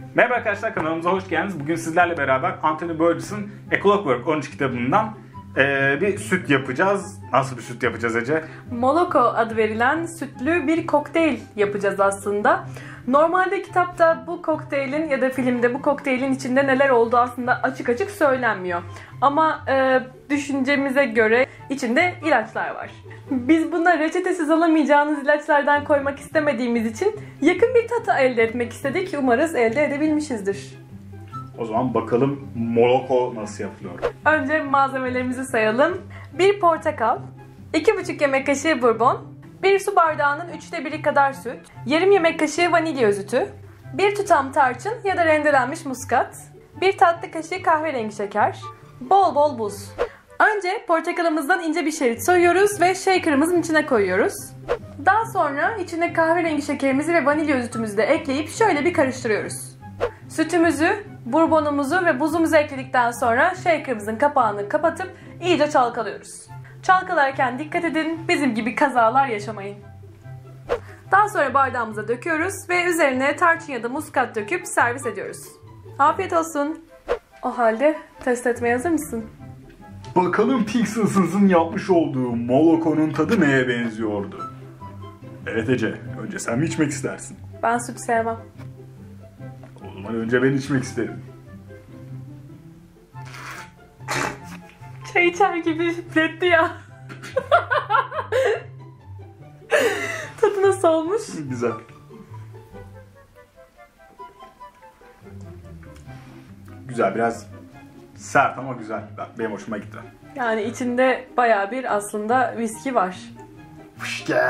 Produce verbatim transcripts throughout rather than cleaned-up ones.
Merhaba arkadaşlar, kanalımıza hoş geldiniz. Bugün sizlerle beraber Anthony Burgess'ın A Clockwork Orange kitabından ee, bir süt yapacağız. Nasıl bir süt yapacağız Ece? Moloko adı verilen sütlü bir kokteyl yapacağız aslında. Normalde kitapta bu kokteylin ya da filmde bu kokteylin içinde neler olduğu aslında açık açık söylenmiyor. Ama e, düşüncemize göre içinde ilaçlar var. Biz buna reçetesiz alamayacağınız ilaçlardan koymak istemediğimiz için yakın bir tat elde etmek istedik. Umarız elde edebilmişizdir. O zaman bakalım moloko nasıl yapılıyor? Önce malzemelerimizi sayalım. bir portakal, iki buçuk yemek kaşığı bourbon, bir su bardağının üçte biri kadar süt, yarım yemek kaşığı vanilya özütü, bir tutam tarçın ya da rendelenmiş muskat, bir tatlı kaşığı kahverengi şeker, bol bol buz. Önce portakalımızdan ince bir şerit soyuyoruz ve shaker'ımızın içine koyuyoruz. Daha sonra içine kahverengi şekerimizi ve vanilya özütümüzü de ekleyip şöyle bir karıştırıyoruz. Sütümüzü, bourbonumuzu ve buzumuzu ekledikten sonra shaker'ımızın kapağını kapatıp iyice çalkalıyoruz. Çalkalarken dikkat edin, bizim gibi kazalar yaşamayın. Daha sonra bardağımıza döküyoruz ve üzerine tarçın ya da muskat döküp servis ediyoruz. Afiyet olsun. O halde test etmeye hazır mısın? Bakalım Pixels'ın yapmış olduğu molokonun tadı neye benziyordu? Evet Ece, önce sen mi içmek istersin? Ben süt sevmem. O zaman önce ben içmek isterim. Çay içer gibi üfletti ya. Tadı nasıl olmuş? Güzel. Güzel, biraz sert ama güzel. Benim hoşuma gitti. Yani içinde bayağı bir aslında viski var. Fışke.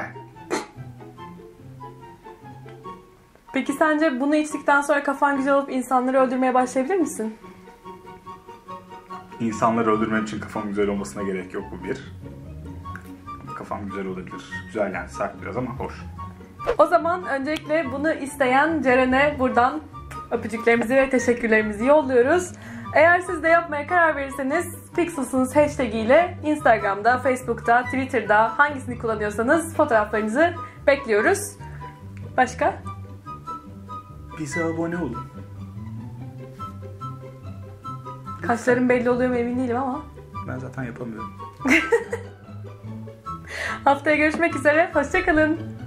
Peki sence bunu içtikten sonra kafan güzel olup insanları öldürmeye başlayabilir misin? İnsanları öldürmem için kafam güzel olmasına gerek yok, bu bir. Kafam güzel olabilir. Güzel yani, sert biraz ama hoş. O zaman öncelikle bunu isteyen Ceren'e buradan öpücüklerimizi ve teşekkürlerimizi yolluyoruz. Eğer siz de yapmaya karar verirseniz Pixels'ınız hashtag ile Instagram'da, Facebook'ta, Twitter'da hangisini kullanıyorsanız fotoğraflarınızı bekliyoruz. Başka? Bize abone olun. Kaşlarım belli oluyor mu emin değilim ama. Ben zaten yapamıyorum. Haftaya görüşmek üzere. Hoşça kalın.